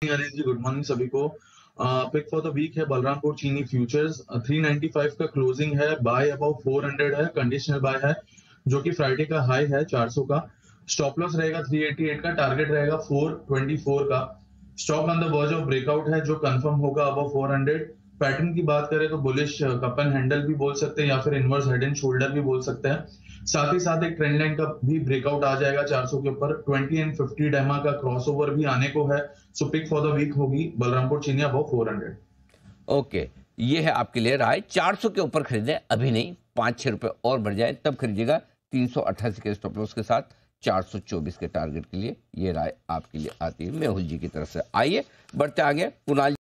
Anil ji, good morning सभी को। Pick for the week है बलरामपुर चीनी फ्यूचर्स। 395 का क्लोजिंग है, बाय अबाउ 400 है, कंडीशनल बाय है, जो कि फ्राइडे का हाई है 400 का। स्टॉप लॉस रहेगा 388 का, टारगेट रहेगा 424 का। Stock on the verge of breakout है, जो कंफर्म होगा अबाउ 400। पैटर्न की बात करें तो बुलिश कप एंड हैंडल भी बोल सकते हैं या फिर इनवर्स हेड एंड शोल्डर भी बोल सकते हैं। साथ ही साथ एक ट्रेंड लाइन का भी ब्रेकआउट आ जाएगा 400 के ऊपर। 20 एंड 50 डेमा का क्रॉसओवर भी आने को है। So pick for the week होगी बलरामपुर चीनी अबाउ 400। ओके, ये है आपके लिए राय। 400 के ऊपर खरीदें, अभी नहीं, 5-6 रुपए और बढ़ जाए तब खरीदिएगा। 388 के स्टॉप लॉस के साथ 424 के टारगेट के लिए ये राय आपके लिए आती है मेहुल जी की तरफ से। आइए बढ़ते आगे। कुणाल